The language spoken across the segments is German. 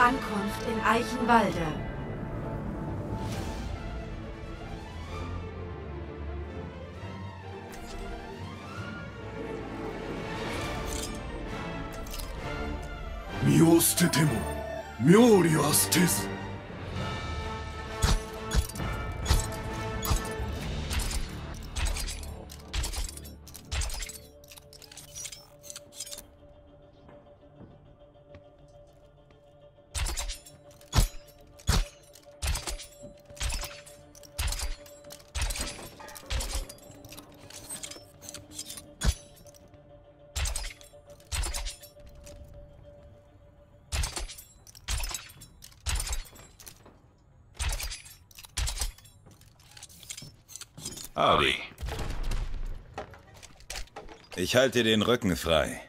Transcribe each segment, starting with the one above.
Ankunft in Eichenwalde. Howdy. Ich halte den Rücken frei.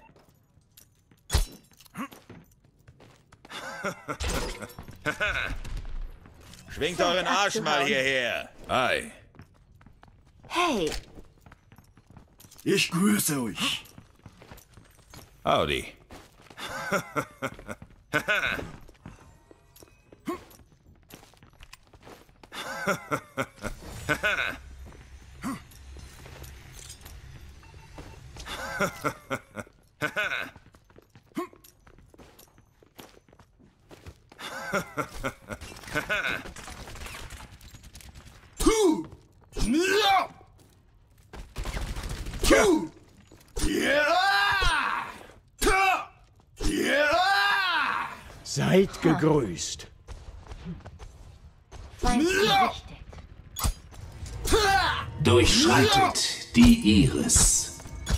Schwingt euren Arsch mal hierher. Hi. Hey, Ich grüße euch. Howdy. Seid gegrüßt. Feind gerichtet. Durchschreitet die Iris.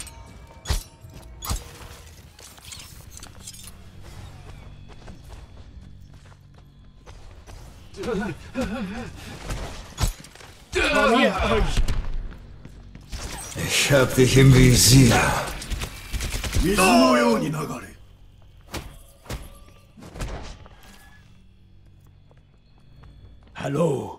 Formiert euch! Ich hab dich im Visier. 水のように流れ。 Hallo.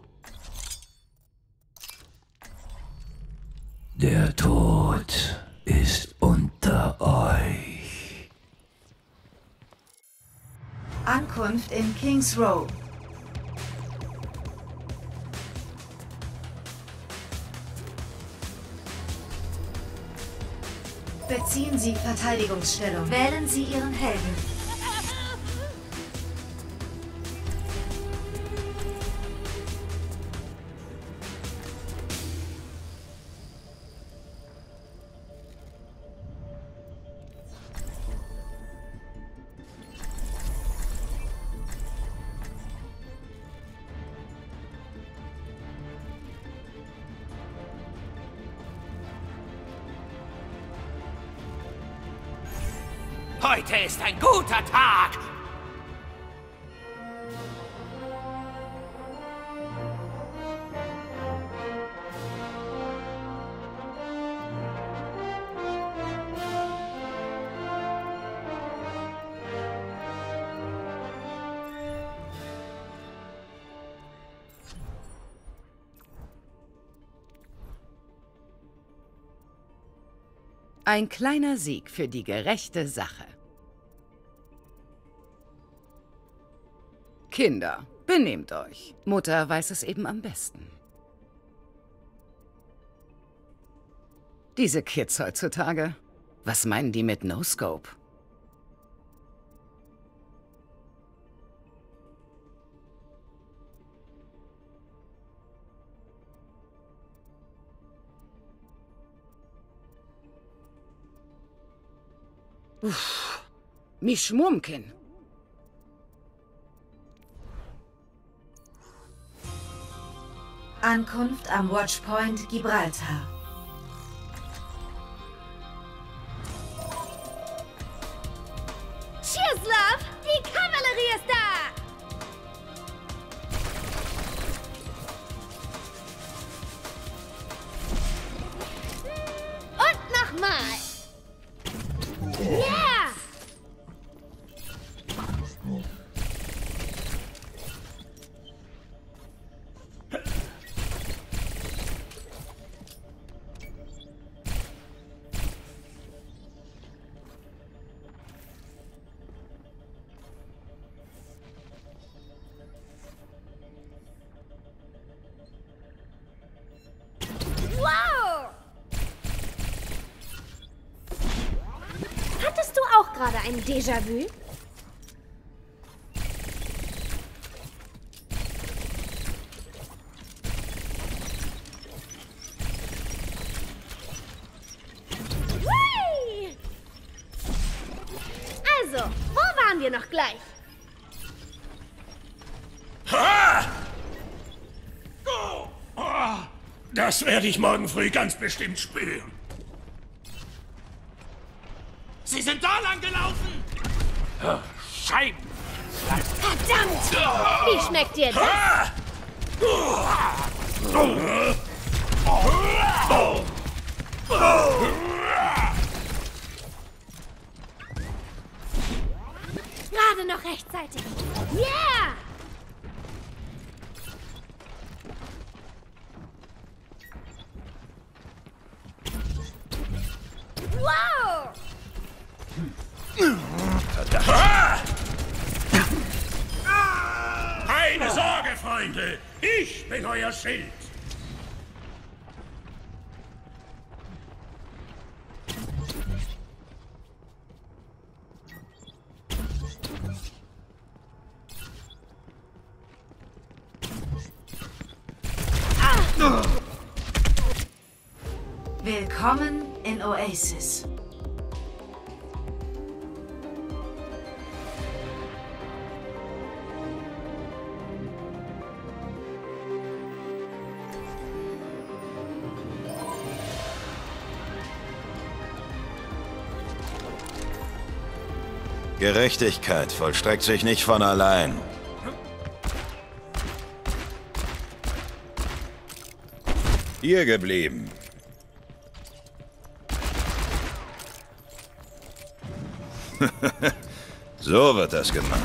Der Tod ist unter euch. Ankunft in Kings Row. Beziehen Sie Verteidigungsstellung. Wählen Sie Ihren Helden. Heute ist ein guter Tag! Ein kleiner Sieg für die gerechte Sache. Kinder, benehmt euch. Mutter weiß es eben am besten. Diese Kids heutzutage, was meinen die mit No-Scope? Uff, mich mumkin. Ankunft am Watchpoint Gibraltar. Cheers, Love! Die Kavallerie ist da! Und nochmal! Yeah! gerade ein Déjà-vu? Hui! Also, wo waren wir noch gleich? Das werde ich morgen früh ganz bestimmt spüren. Sie sind da lang gelaufen! Scheiben! Verdammt! Wie schmeckt dir das? Gerade noch rechtzeitig. Yeah! Wow! Keine Sorge, Freunde! Ich bin euer Schild! Willkommen in Oasis. Gerechtigkeit vollstreckt sich nicht von allein. Hier geblieben. So wird das gemacht.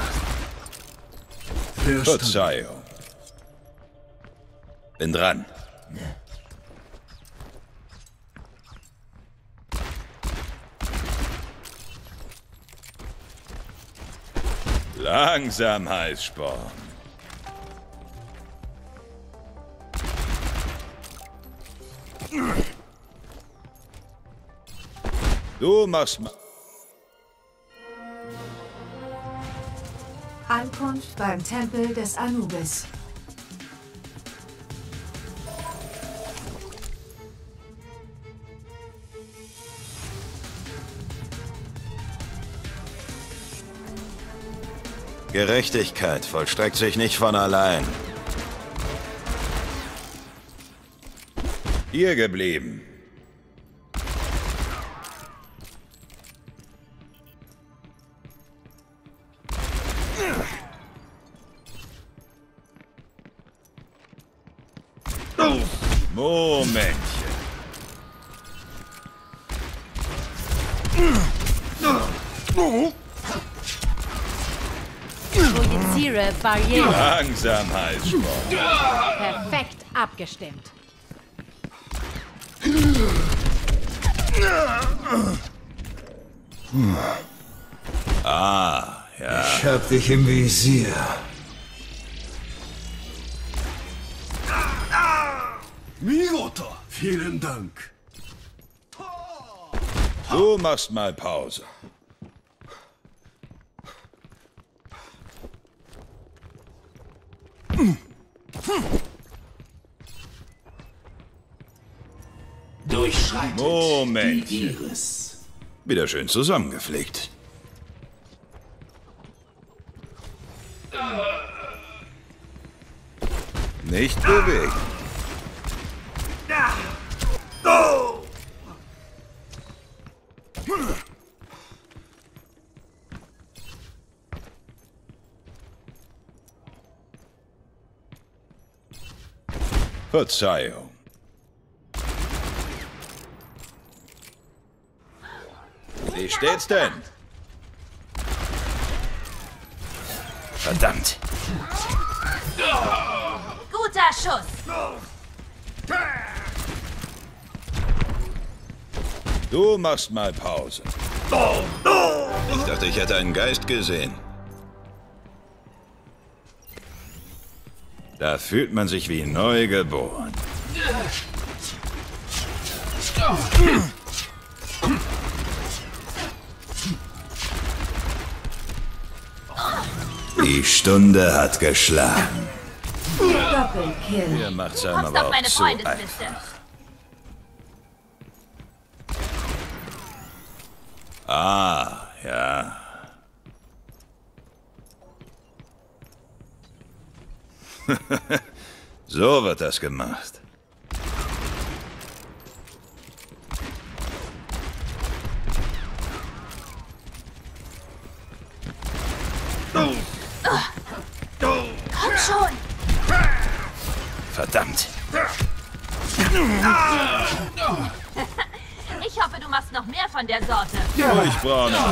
Verzeihung. Bin dran. Langsam, Heißsporn. Du machst mal. Ankunft beim Tempel des Anubis. Gerechtigkeit vollstreckt sich nicht von allein. Hier geblieben. Momentchen. Projiziere Barriere. Langsam, Heißsporn. Perfekt abgestimmt. Ah, ja. Ich hab dich im Visier. Migoto! Vielen Dank. Du machst mal Pause. Durchschreitet Moment. die Iris. Wieder schön zusammengepflegt. Nicht bewegen. Verzeihung. Wie steht's denn? Verdammt. Guter Schuss. Du machst mal Pause. Ich dachte, ich hätte einen Geist gesehen. Da fühlt man sich wie neu geboren. Die Stunde hat geschlagen. Doppelkill. Ihr macht's einem Kommst aber auf auch meine zu Freundesliste. einfach. Ah, ja. So wird das gemacht. Komm schon! Verdammt. Ich hoffe, du machst noch mehr von der Sorte. Ruhig, Brauner.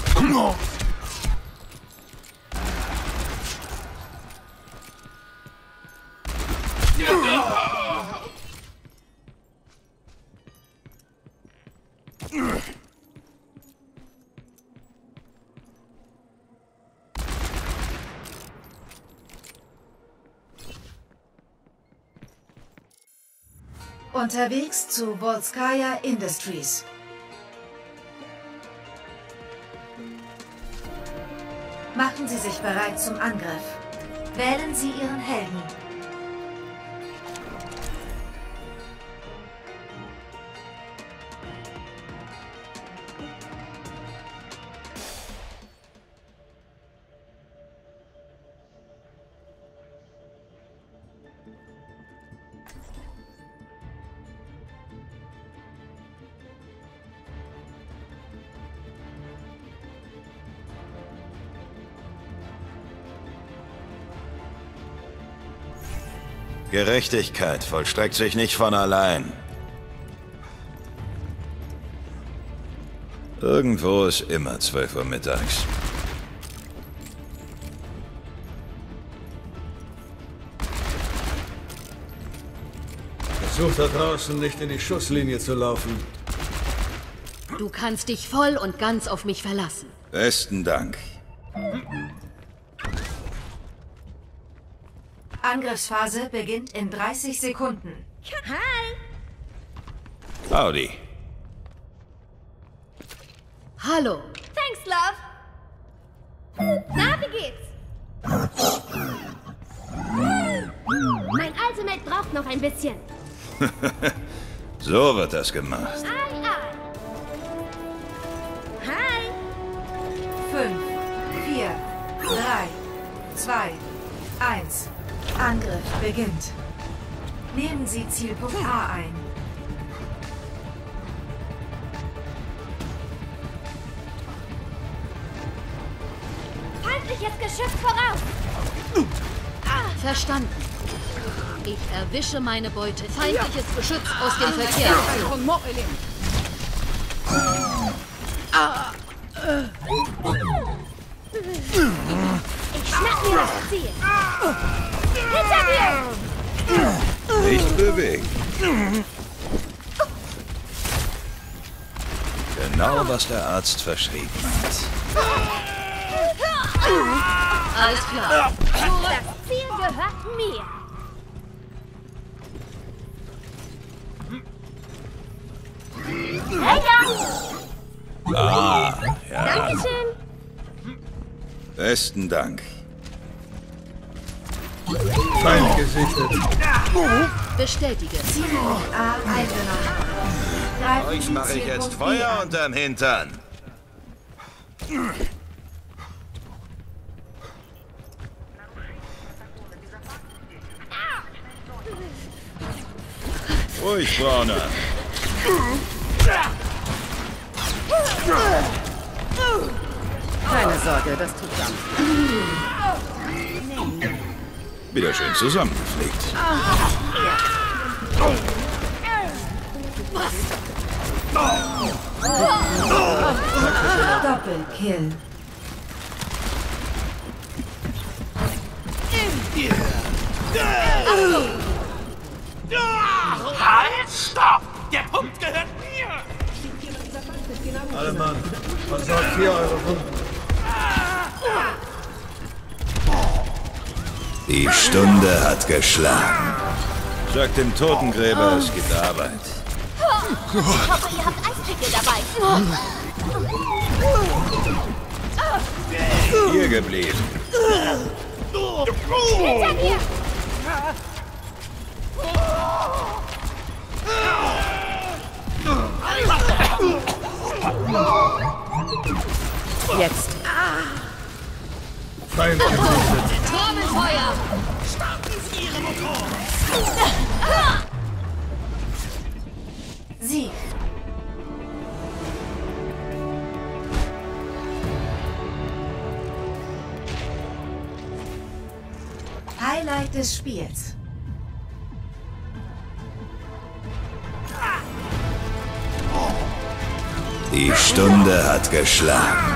Unterwegs zu Volskaya Industries. Machen Sie sich bereit zum Angriff. Wählen Sie Ihren Helden. Gerechtigkeit vollstreckt sich nicht von allein. Irgendwo ist immer 12 Uhr mittags. Versuch da draußen nicht in die Schusslinie zu laufen. Du kannst dich voll und ganz auf mich verlassen. Besten Dank. Angriffsphase beginnt in 30 Sekunden. Hi! Howdy. Hallo. Thanks, Love. Na, wie geht's? Mein Ultimate braucht noch ein bisschen. So wird das gemacht. Ei, ei. Hi. 5, 4, 3, 2, 1. Angriff beginnt. Nehmen Sie Zielpunkt A ein. Feindliches Geschütz voraus. Verstanden. Ich erwische meine Beute. Feindliches Geschütz aus dem Verkehr. Ich schnapp mir das Ziel. Hinter dir! Nicht bewegen. Genau, was der Arzt verschrieben hat. Alles klar. Das Ziel gehört mir. Hey, ja! Ah, ja. Dankeschön. Besten Dank. Feind gesichtet. Bestätige. Zielpunkt A eingenommen. Greifen Euch Sie mache ich jetzt Zielpunkt B Feuer an. unterm Hintern. Ruhig, Brauner. Keine Sorge, das tut dann. Wieder schön zusammengepflegt. Doppelkill. Halt, stopp! Der Punkt gehört mir! Alle Mann, versorgt 4 eure Wunden. Die Stunde hat geschlagen. Sagt dem Totengräber, es gibt Arbeit. Ich hoffe, ihr habt Eispickel dabei. Hier geblieben. Hinter dir! Jetzt. Feind gesichtet. Trommelfeuer! Sieg. Highlight des Spiels. Die Stunde hat geschlagen.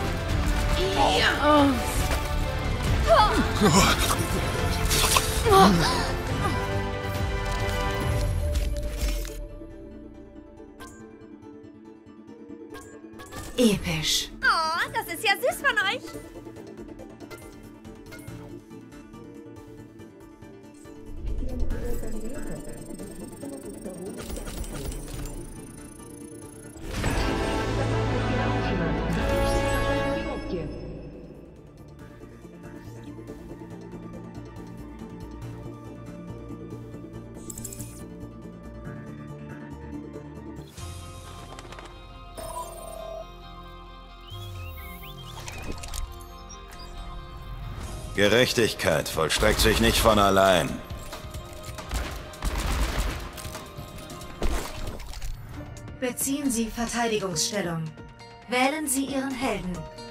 Episch. Oh, das ist ja süß von euch. Gerechtigkeit vollstreckt sich nicht von allein. Beziehen Sie Verteidigungsstellung. Wählen Sie Ihren Helden.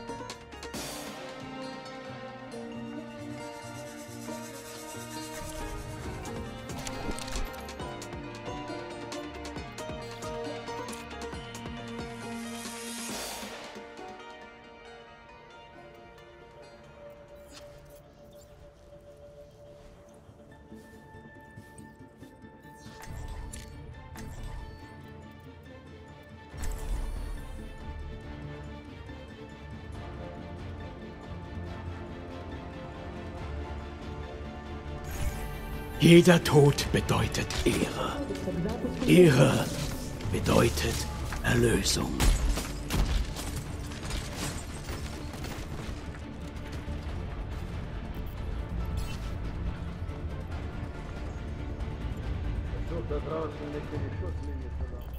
Jeder Tod bedeutet Ehre. Ehre bedeutet Erlösung. Versucht da draußen nicht in die Schusslinie zu laufen.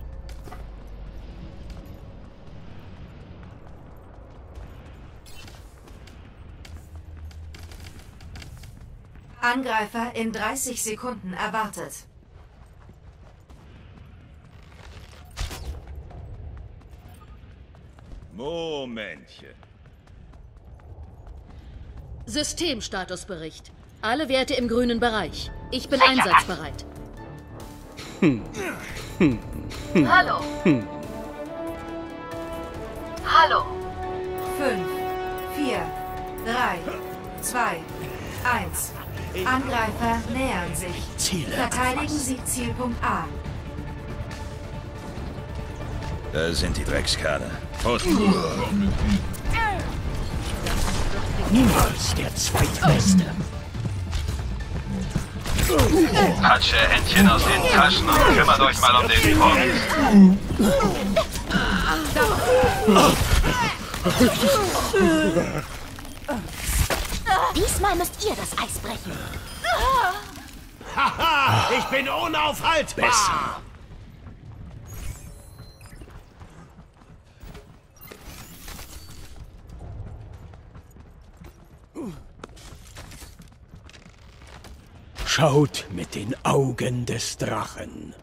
Angreifer in 30 Sekunden erwartet. Momentchen. Systemstatusbericht. Alle Werte im grünen Bereich. Ich bin einsatzbereit. Hallo. Hallo. 5, 4, 3, 2, 1. Angreifer nähern sich. Ziele Verteidigen Sie Zielpunkt A. Da sind die Dreckskerle. Niemals der Zweitbeste. Patsche Händchen aus den Taschen und kümmert euch mal um den Punkt. Diesmal müsst ihr das Eis brechen. Haha, ich bin unaufhaltbar. Besser. Schaut mit den Augen des Drachen.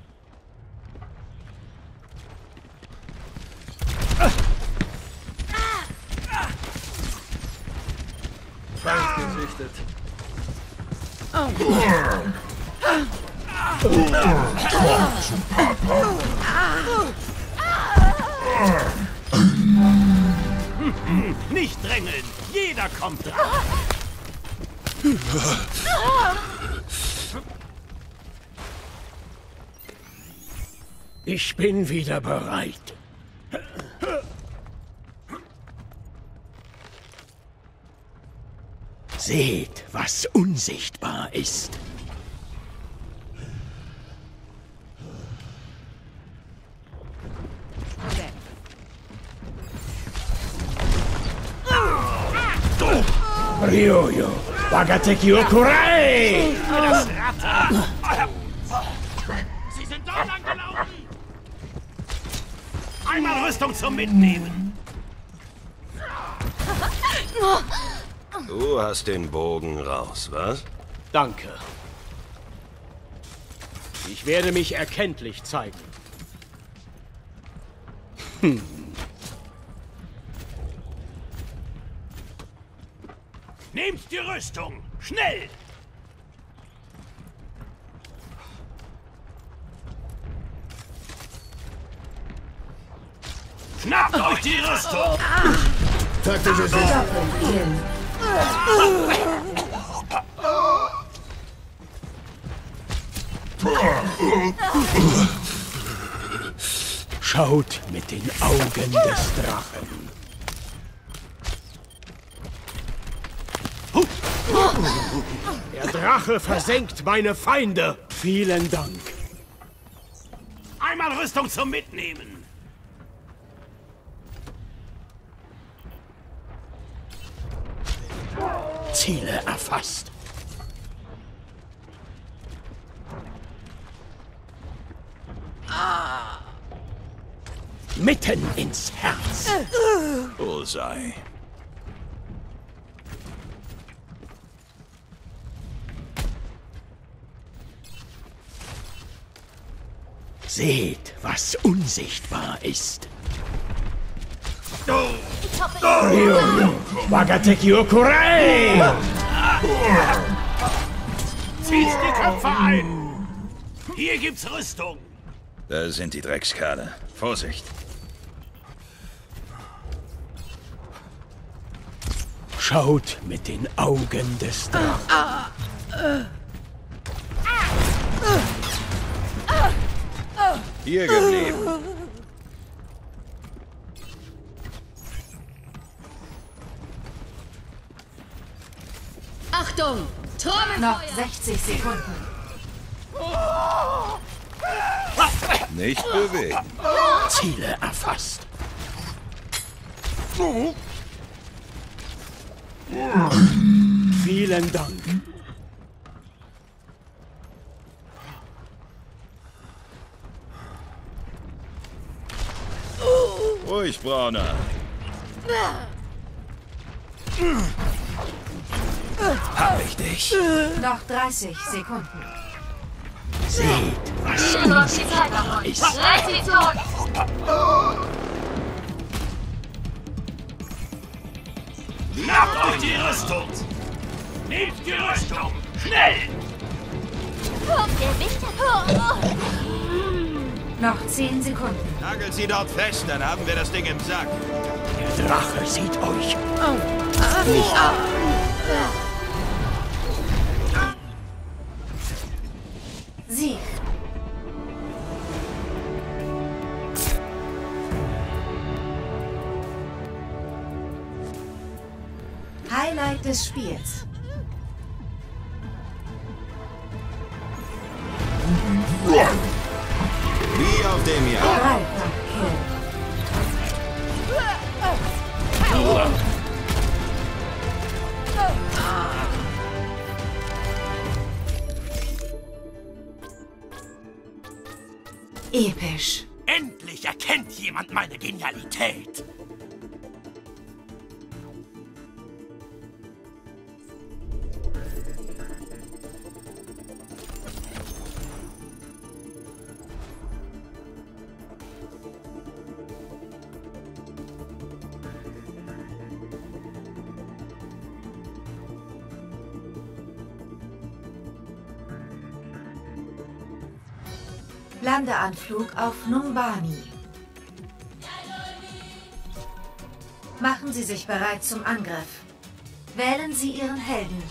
Feind gesichtet. Nicht drängeln, jeder kommt dran. Ich bin wieder bereit. Seht, was unsichtbar ist. Ryoyo, Wagateki Okurai! Sie sind dort angelaufen! Einmal Rüstung zum Mitnehmen! Du hast den Bogen raus, was? Danke. Ich werde mich erkenntlich zeigen. Nehmt die Rüstung! Schnell! Schnappt euch die Rüstung! Taktisches Doppelkill. Schaut mit den Augen des Drachen. Der Drache versenkt meine Feinde. Vielen Dank. Einmal Rüstung zum Mitnehmen. Ziele erfasst. Mitten ins Herz. Bullseye. Seht, was unsichtbar ist. Wagateki Okurai! Zieht die Köpfe ein! Hier gibt's Rüstung! Da sind die Dreckskerle. Vorsicht. Schaut mit den Augen des Drachen. Hier geblieben. Achtung! Trommelfeuer! Noch 60 Sekunden. Nicht bewegen. Ziele erfasst. Vielen Dank. Ruhig, Brauner. Hab ich dich. Noch 30 Sekunden. Seht, was unsichtbar ist. Lass sie zurück! Schnappt euch die Rüstung! Nehmt die Rüstung! Schnell! Der Winter... Noch 10 Sekunden. Nagelt sie dort fest, dann haben wir das Ding im Sack. Der Drache sieht euch. Sieg. Highlight des Spiels. Wie auf dem Jahr. Dreifach-Kill. Episch. Endlich erkennt jemand meine Genialität. Landeanflug auf Numbani. Machen Sie sich bereit zum Angriff. Wählen Sie Ihren Helden.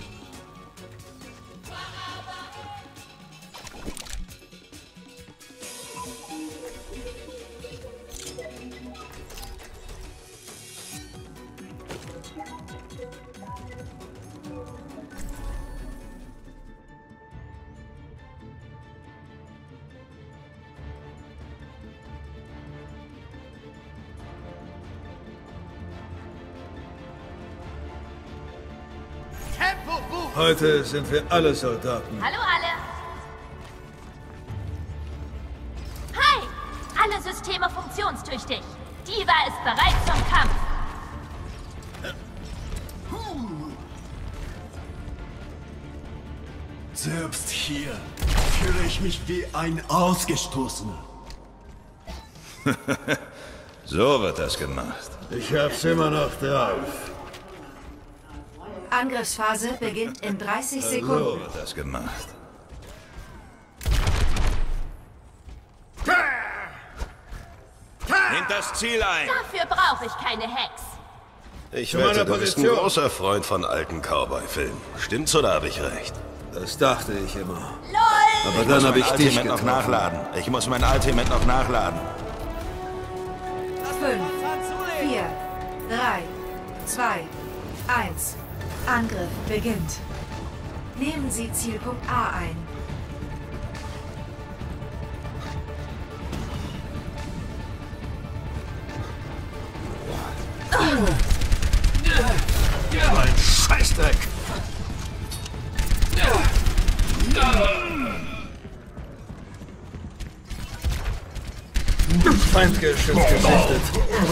Heute sind wir alle Soldaten. Hallo alle. Hi! Alle Systeme funktionstüchtig. Diva ist bereit zum Kampf. Selbst hier fühle ich mich wie ein Ausgestoßener. So wird das gemacht. Ich hab's immer noch drauf. Angriffsphase beginnt in 30 So Sekunden. wird das gemacht. Nehmt das Ziel ein! Dafür brauche ich keine Hex. Ich Zu meiner wette, du bist ein Position. großer Freund von alten Cowboy-Filmen. Stimmt's oder habe ich recht? Das dachte ich immer. LOL! Aber dann habe ich dich Ultimate noch getroffen. nachladen. Ich muss mein Ultimate noch nachladen. 5, 4, 3, 2, 1. Angriff beginnt. Nehmen Sie Zielpunkt A ein. Mein Scheißdreck! Feindgeschütz gesichtet.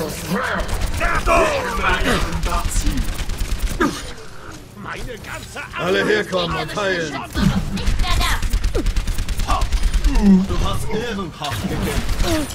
Alle herkommen und heilen. Nicht mehr da. Du hast ehrenhaft gekämpft.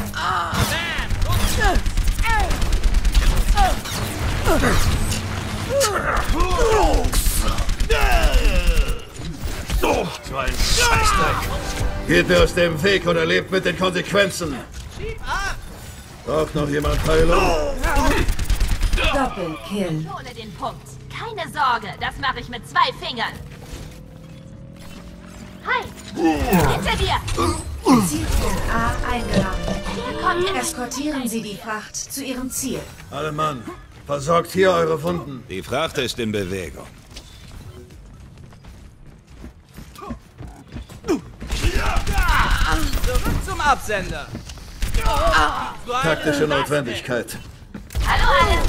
So ein Scheißdreck! Geht mir aus dem Weg oder lebt mit den Konsequenzen. Braucht noch jemand Heilung? Doppelkill. Ich hole den Punkt. Keine Sorge, das mache ich mit 2 Fingern. Hi! Hinter dir! Zielpunkt A eingenommen. Hier kommt Eskortieren Sie die Fracht zu Ihrem Ziel. Alle Mann, versorgt hier eure Wunden. Die Fracht ist in Bewegung. Zurück zum Absender. Taktische Notwendigkeit. Hallo alle!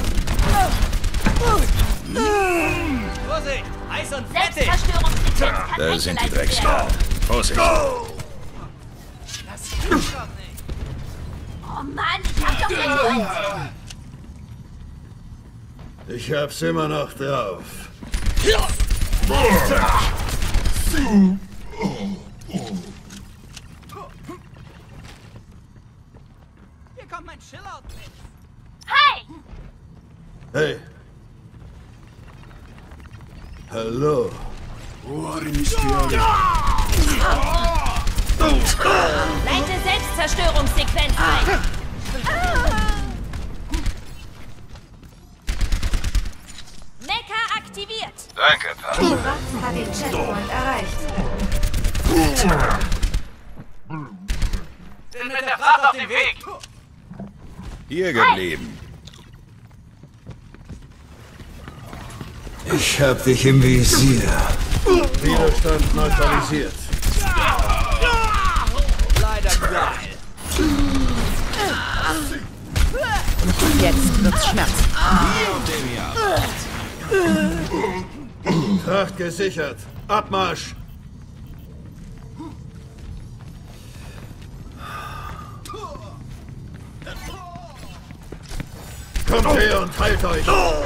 Vorsicht, heiß und fettig. Selbstzerstörungssequenz kann Da sind die eingeleitet Dreckskerle. werden. Vorsicht! Das gibt's doch nicht. Oh Mann, ich hab doch kein Gold. Ich hab's immer noch drauf. Hier kommt mein Chill-Out-Mix. Hi! Hey. Hallo. Leite Selbstzerstörungssequenz ein. Mecha aktiviert. Danke, Papa. Die Fracht hat den Checkpoint erreicht. Bin mit der Fracht auf dem Weg. Hier geblieben. Ich hab dich im Visier. Widerstand neutralisiert. Leider geil. Jetzt wird's schmerzhaft. Fracht gesichert. Abmarsch. Kommt her und heilt euch.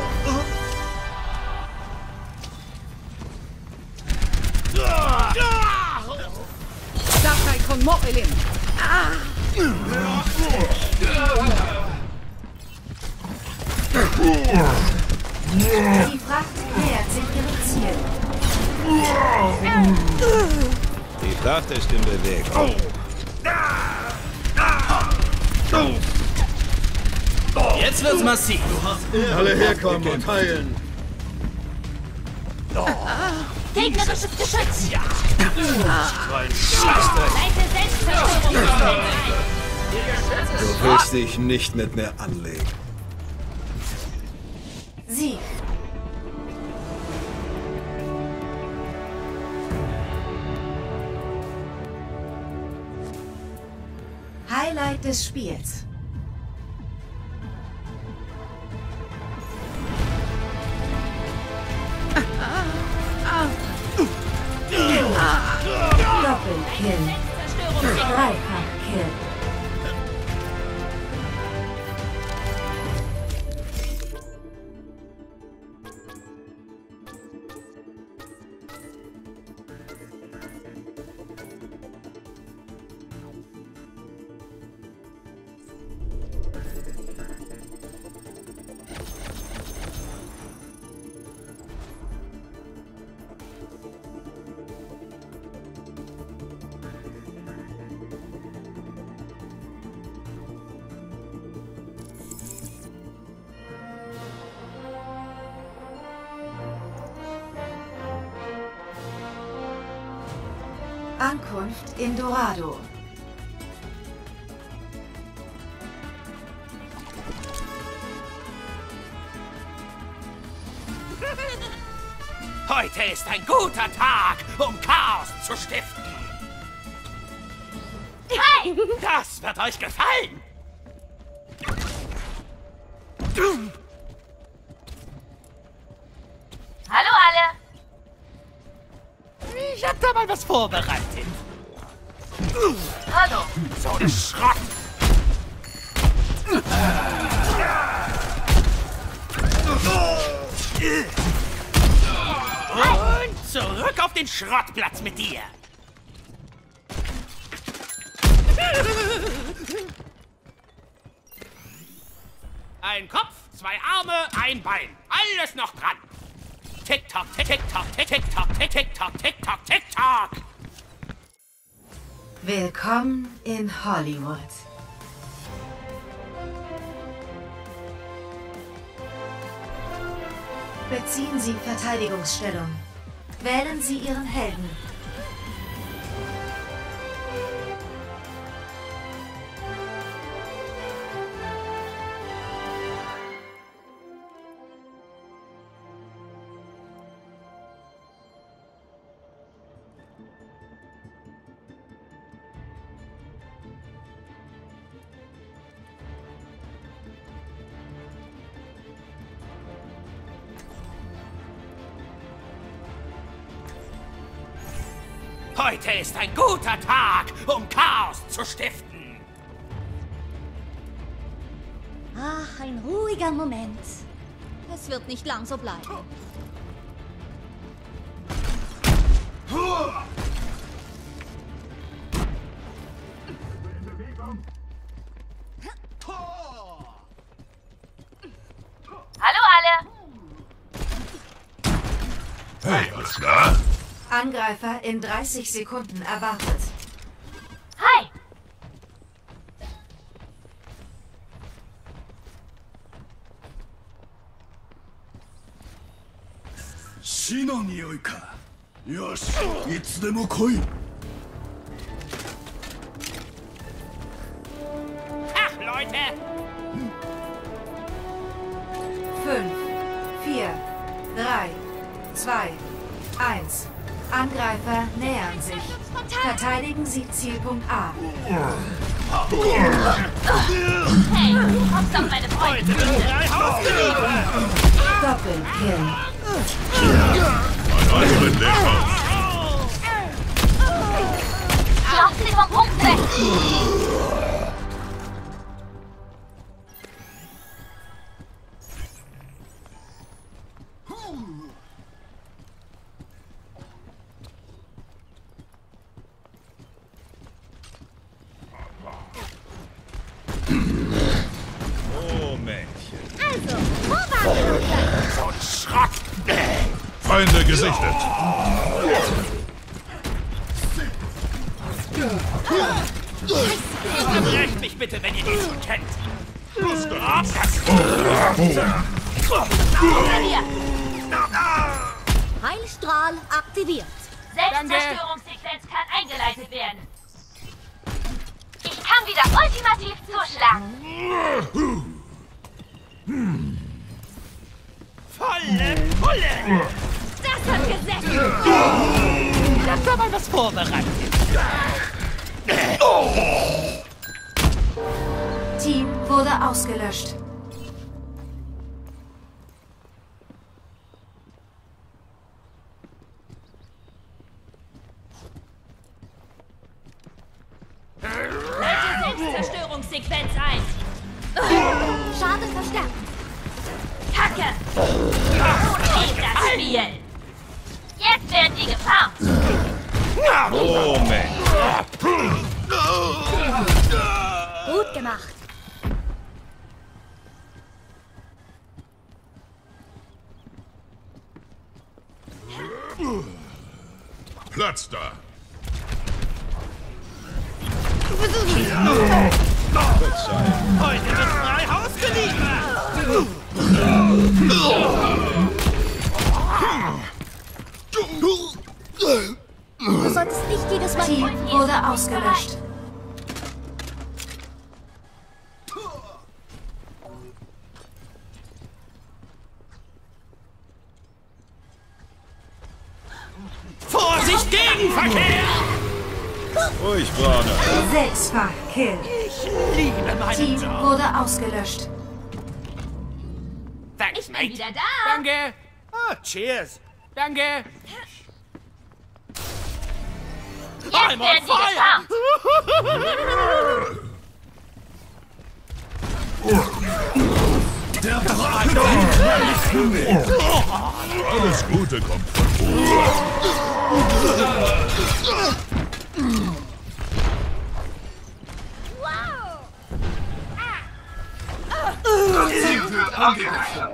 Sakai kon Mo'elim. Die Fracht nähert sich ihrem Ziel. Die Fracht ist in Bewegung. Jetzt wird's massiv. Alle herkommen und heilen. Gegnerisches Geschütz. Ein Scheißdreck! Leite Selbstzerstörungssequenz ein. Du willst dich nicht mit mir anlegen. Sieg. Highlight des Spiels. Kill. Dreifach-Kill. Ankunft in Dorado. Heute ist ein guter Tag, um Chaos zu stiften. Hey! Das wird euch gefallen. Hallo alle! Ich hab da mal was vorbereitet. Hallo! So ein Schrott. Und zurück auf den Schrottplatz mit dir. Ein Kopf, zwei Arme, ein Bein. Alles noch dran. Tick-Tock, Tick-Tock, Tick-Tock, Tick-Tock, Tick-Tock, Tick-Tock. Willkommen in Hollywood. Beziehen Sie Verteidigungsstellung. Wählen Sie Ihren Helden. Heute ist ein guter Tag, um Chaos zu stiften. Ach, ein ruhiger Moment. Es wird nicht lang so bleiben. Hallo alle! Hey, alles klar? Angreifer in 30 Sekunden erwartet. Hi! Ach, Leute! 5, 4, 3, 2, 1. Angreifer nähern sich. Verteidigen Sie Zielpunkt A. Hey, du kommst auf meine Freunde! Doppelkill. Lauf sie vom Punkt weg! Oh, Männchen. Also, wo waren wir denn? So ein Schrott! Feinde gesichtet. Unterbrecht mich bitte, wenn ihr die schon kennt. Hier! Heilstrahl aktiviert. Selbstzerstörungssequenz kann eingeleitet werden. Ich kann wieder ultimativ zuschlagen. Volle Pulle! Das hat gesetzt! Ich hab da mal was vorbereitet. Team wurde ausgelöscht. Zerstörungssequenz ein. Schaden verstärkt. Kacke. Gut geht das Spiel. Jetzt werden die gefarmt. Moment. Gut gemacht. Platz da. Heute wird frei Haus geliefert! Du solltest nicht jedes Mal... Team wurde ausgelöscht. Vorsicht, Gegenverkehr! Ruhig, Braune. 6-fach Kill. Ich liebe meinen Team Job. wurde ausgelöscht. Thanks, Ich bin mate. wieder da. Danke. Ah, cheers. Danke. Jetzt werden die gefarmt. Alles Gute kommt von oben. Das Ziel wird angegriffen.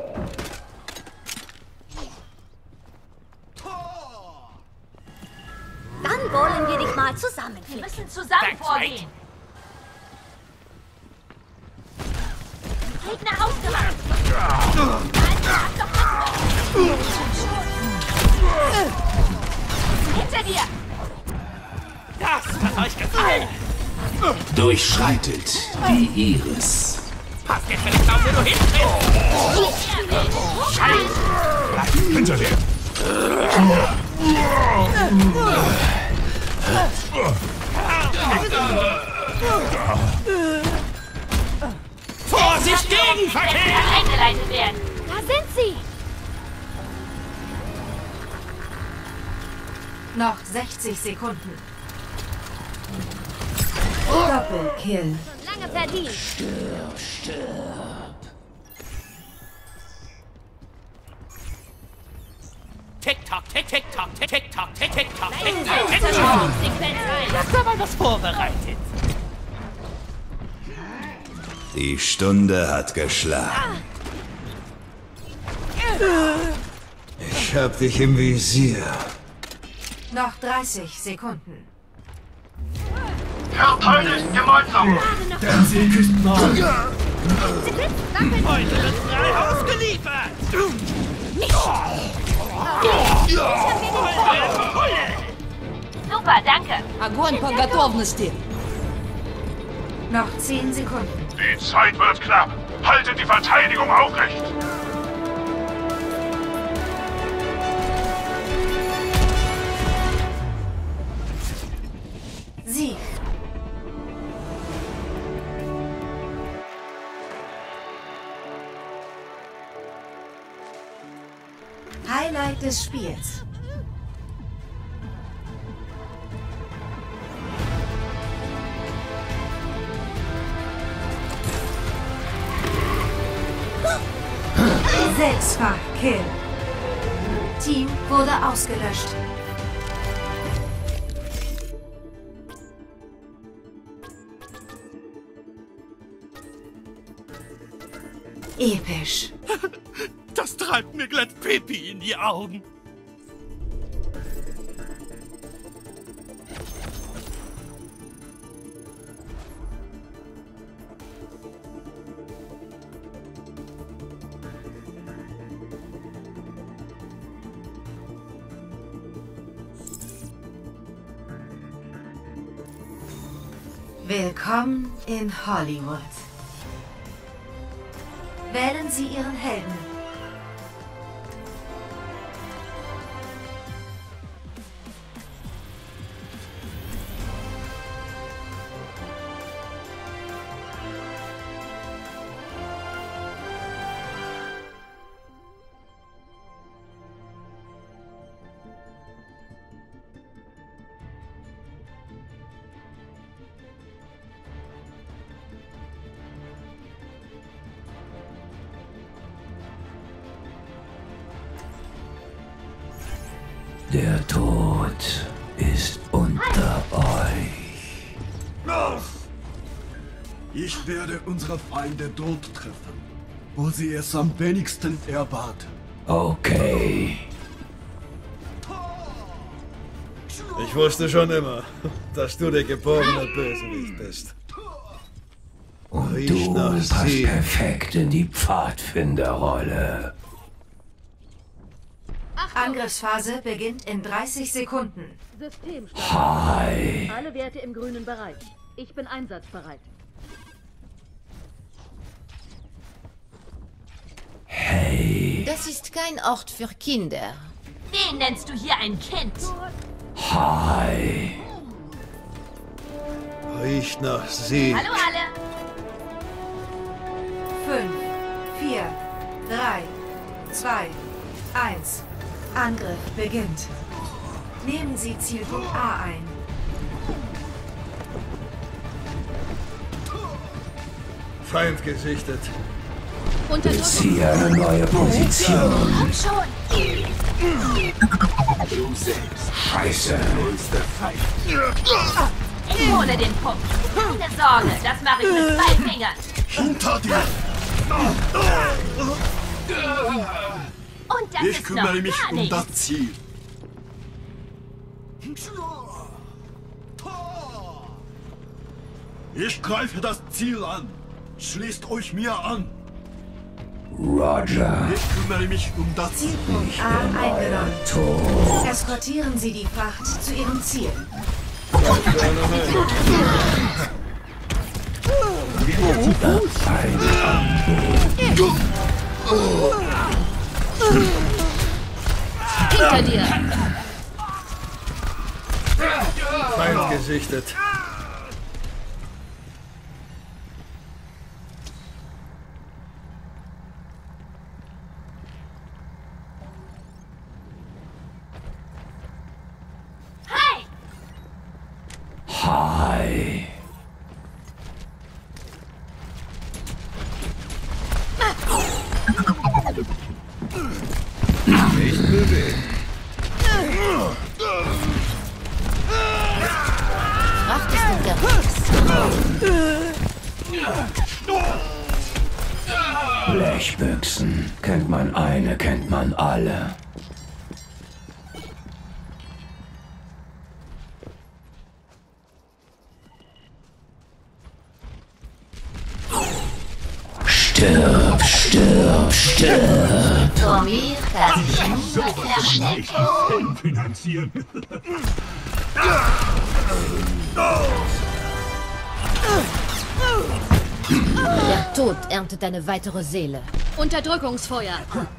Dann wollen wir dich mal zusammenflicken. Wir müssen zusammen Thanks, vorgehen. Gegner ausgemacht. Hinter dir. Das hat euch gefallen. Durchschreitet die Iris. Passt jetzt, wenn ich auf, wo du hintrittst. Hinter dir. Vorsicht, Gegenverkehr! Eingeleitet werden. Da sind sie. Noch 60 Sekunden. Doppelkill. Schon lange verdient. Tick-Tock, Tick-Tick-Tock, Tick-Tick-Tock, Tick-Tick-Tock, Tick-Tock, Tick-Tock. Zerstörungssequenz ein. Hast aber was vorbereitet. Die Stunde hat geschlagen. Ich hab dich im Visier. Noch 30 Sekunden. Verteidigt gemeinsam. Der Sieg ist nah. Heute wird frei Haus geliefert. Super, danke. Огонь по готовности. Noch 10 Sekunden. Die Zeit wird knapp. Haltet die Verteidigung aufrecht. Sieg. Highlight des Spiels. Sechsfach Kill. Team wurde ausgelöscht. Episch. Das treibt mir glatt Pipi in die Augen. Willkommen in Hollywood. Wählen Sie Ihren Helden. Der Tod ist unter euch. Ich werde unsere Feinde dort treffen, wo sie es am wenigsten erwarten. Okay. Ich wusste schon immer, dass du der geborene Bösewicht bist. Und Riech du nach passt Sieg. perfekt in die Pfadfinderrolle. Angriffsphase beginnt in 30 Sekunden. Systemstart. Hi. Alle Werte im grünen Bereich. Ich bin einsatzbereit. Hey. Das ist kein Ort für Kinder. Wen nennst du hier ein Kind? Hi. Riecht nach Sieg. Hallo alle. 5, 4, 3, 2, 1. Angriff beginnt. Nehmen Sie Zielpunkt A ein. Feind gesichtet. Beziehe eine neue Position. Komm schon. Scheiße. Ich hole den Punkt. Keine Sorge, das mache ich mit 2 Fingern. Hinter dir! Und das Ich ist kümmere noch mich gar um nichts. das Ziel. Ich greife das Ziel an. Schließt euch mir an. Roger. Ich kümmere mich um das Ziel. Zielpunkt A eingenommen. Tod. Eskortieren Sie die Fracht zu Ihrem Ziel. Hinter dir. Feind gesichtet. Hey! Hi. Nicht bewegen. Fracht ist unterwegs. Blechbüchsen. Kennt man eine, kennt man alle. Stirb, stirb, stirb. Vor mir kann sich niemand verstecken. Finanzieren. Der Tod erntet eine weitere Seele. Unterdrückungsfeuer.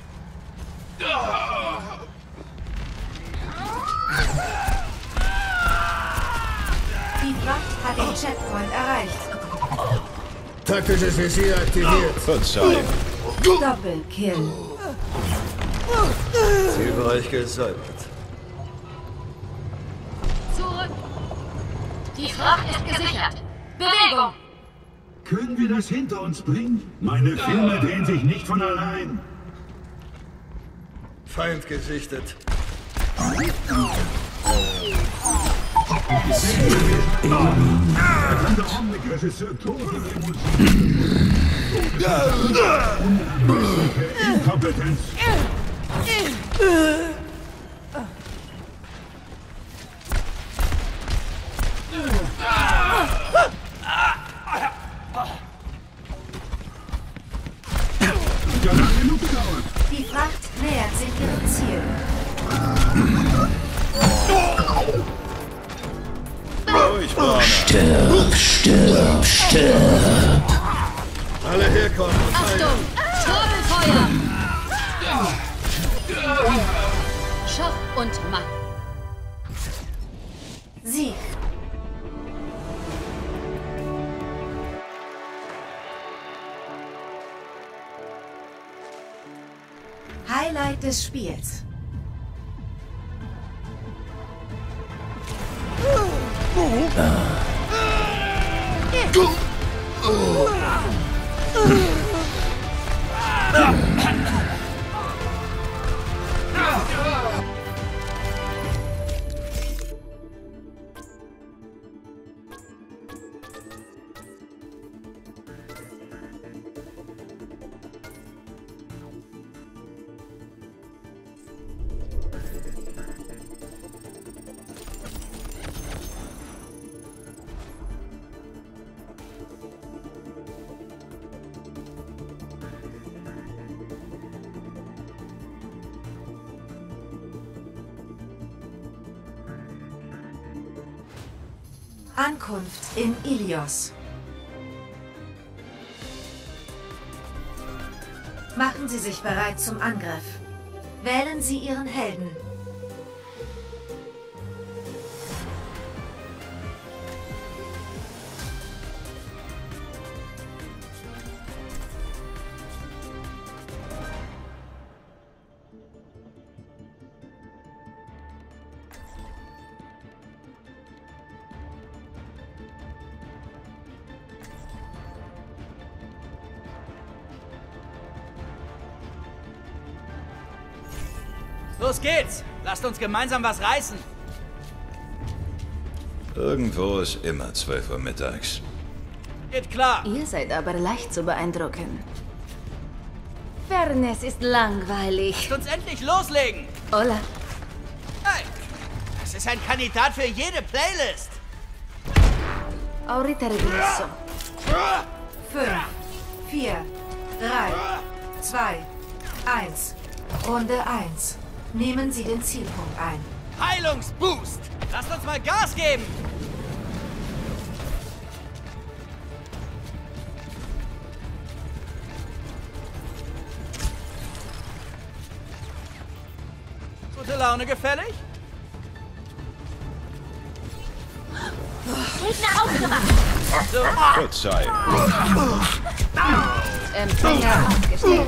Die Fracht hat den Checkpoint erreicht. Taktisches Visier aktiviert. Verzeihung. Doppelkill. Zielbereich gesäubert. Zurück. Die Fracht ist gesichert. Bewegung! Können wir das hinter uns bringen? Meine Filme drehen sich nicht von allein. Feind gesichtet. Regisseur Inkompetenz. Die Fracht nähert sich ihrem Ziel. Ruhig, Warner. Stirb, stirb, stirb. Alle herkommen. Achtung! Stapelfeuer! Schach und Matt. Sieg. Highlight des Spiels. Ankunft in Ilios. Machen Sie sich bereit zum Angriff. Wählen Sie Ihren Helden. Los geht's! Lasst uns gemeinsam was reißen! Irgendwo ist immer 12 Uhr mittags. Geht klar! Ihr seid aber leicht zu beeindrucken. Fairness ist langweilig. Lasst uns endlich loslegen! Hola. Hey! Das ist ein Kandidat für jede Playlist! Ahorita regreso. 5, 4, 3, 2, 1. Runde 1. Nehmen Sie den Zielpunkt ein. Heilungsboost! Lasst uns mal Gas geben! Gute Laune gefällig? Gegner ausgemacht! So. Verzeihung. Empfänger aufgestellt.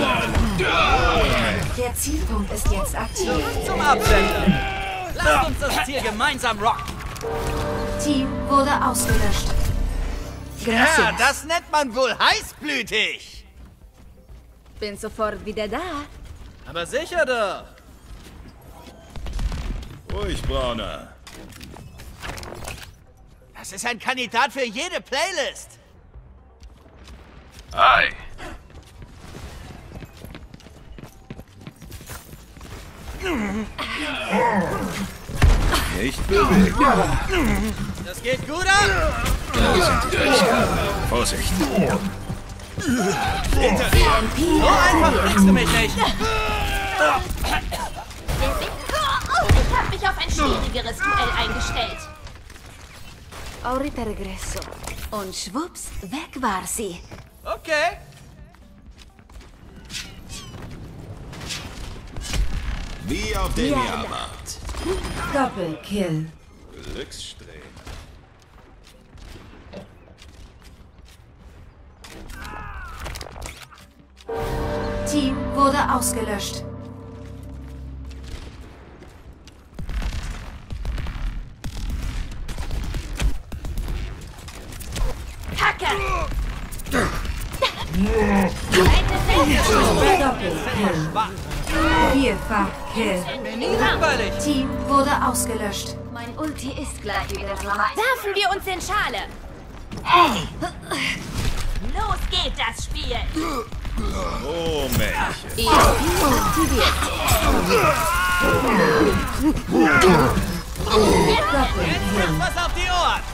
Der Zielpunkt ist jetzt aktiv. Zum Absender! Lasst uns das Ziel gemeinsam rocken! Team wurde ausgelöscht. Ja, das nennt man wohl heißblütig! Bin sofort wieder da. Aber sicher doch! Ruhig, Brauner. Das ist ein Kandidat für jede Playlist! Hi. Nicht bewegt. Das geht gut ab! Da sind die Dreckskörper. Vorsicht. Hinter dir! So einfach kriegst du mich nicht! Ich habe mich auf ein schwierigeres Duell eingestellt. Ahorita regreso. Und schwupps, weg war sie. Okay. Wie auf dem Jahrmarkt. Doppelkill. Glückssträhne. Team wurde ausgelöscht. Kacke! Doppelkill. Vierfach-Kill. Langweilig. Team wurde ausgelöscht. Mein Ulti ist gleich wieder so weit. Werfen wir uns in Schale! Hey! Los geht das Spiel! Oh, Männchen. EMP aktiviert. Jetzt was auf die Ohren!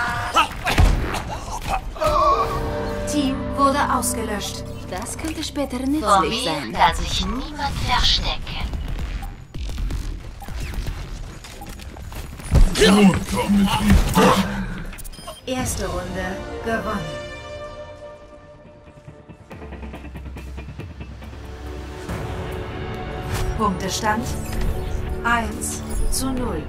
Team wurde ausgelöscht. Das könnte später nützlich sein. Kann sich niemand verstecken. Erste Runde gewonnen. Punktestand 1:0.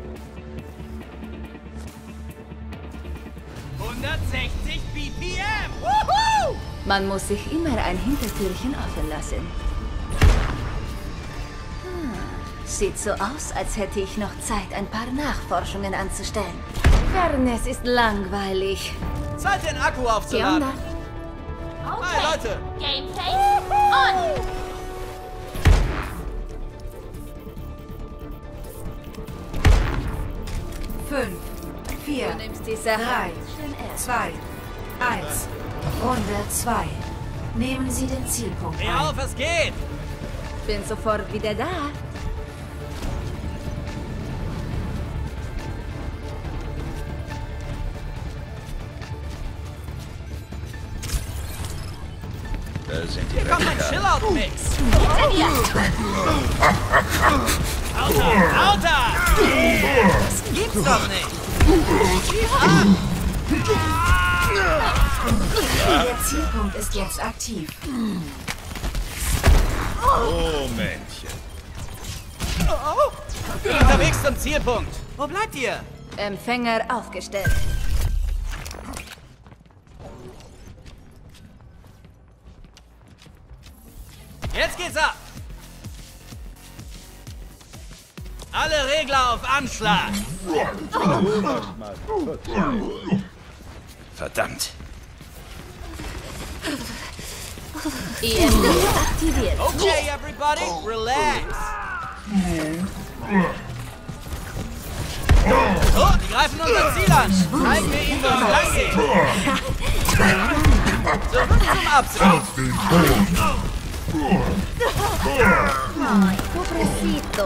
160 BPM! Woohoo! Man muss sich immer ein Hintertürchen offen lassen. Sieht so aus, als hätte ich noch Zeit, ein paar Nachforschungen anzustellen. Fairness ist langweilig. Zeit, den Akku aufzuladen. Okay. Hi, Leute! Gameplay on! 5, 4, Du nimmst die Sache 3, schön ernst. 2, 1. Runde 2. Nehmen Sie den Zielpunkt Dreh ein. auf, es geht! Bin sofort wieder da. Da sind die Hier kommt ein Dreckskörper. Chill-Out-Mix! Hinter dir! Lauter! Lauter! Das gibt's doch nicht! Der Zielpunkt ist jetzt aktiv. Oh, Männchen. Unterwegs zum Zielpunkt. Wo bleibt ihr? Empfänger aufgestellt. Jetzt geht's ab. Alle Regler auf Anschlag. Verdammt. EMP aktiviert. Okay, everybody, relax. So, die greifen unser Ziel an. Zeigen wir ihnen, wo es lang geht. Zurück zum Absatz. Ay, pobrecito.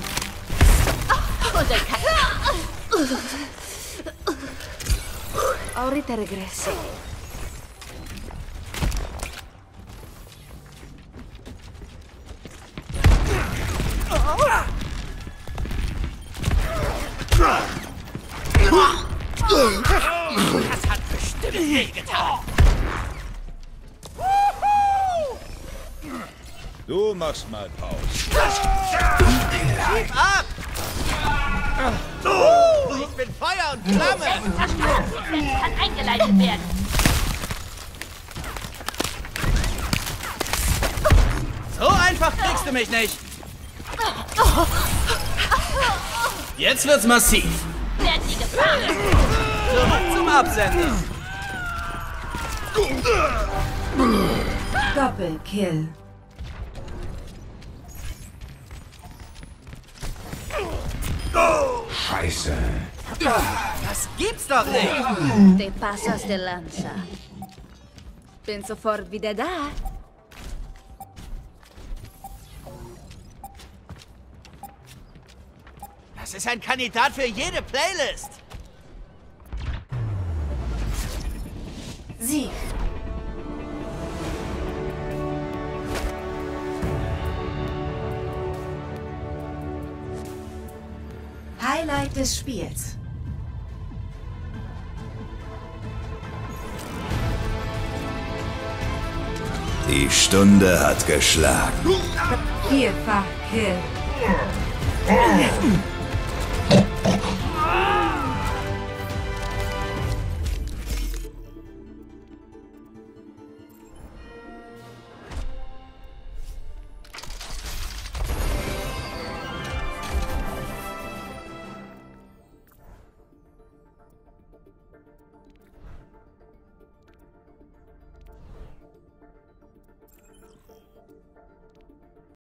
Ahorita regreso. Das hat bestimmt wehgetan. Du machst mal Pause. Schieb ab! Ich bin Feuer und Flamme! Selbstzerstörungssequenz kann eingeleitet werden. So einfach kriegst du mich nicht! Jetzt wird's massiv! Werden Sie gefahren! Zurück zum Absender! Doppelkill. Scheiße. Das gibt's doch nicht! Te pasas de lanza. Bin sofort wieder da. Das ist ein Kandidat für jede Playlist! Sieg. Highlight des Spiels. Die Stunde hat geschlagen. Vierfach Kill.